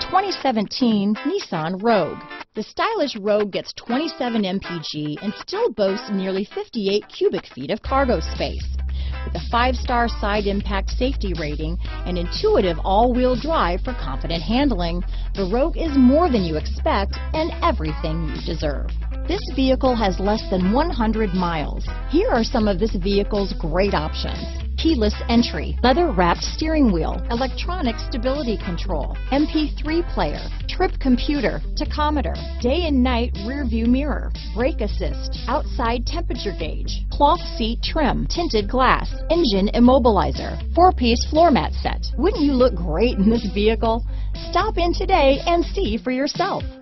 2017 Nissan Rogue. The stylish Rogue gets 27 mpg and still boasts nearly 58 cubic feet of cargo space. With a 5-star side impact safety rating and intuitive all-wheel drive for confident handling, the Rogue is more than you expect and everything you deserve. This vehicle has less than 100 miles. Here are some of this vehicle's great options: keyless entry, leather-wrapped steering wheel, electronic stability control, MP3 player, trip computer, tachometer, day and night rear view mirror, brake assist, outside temperature gauge, cloth seat trim, tinted glass, engine immobilizer, 4-piece floor mat set. Wouldn't you look great in this vehicle? Stop in today and see for yourself.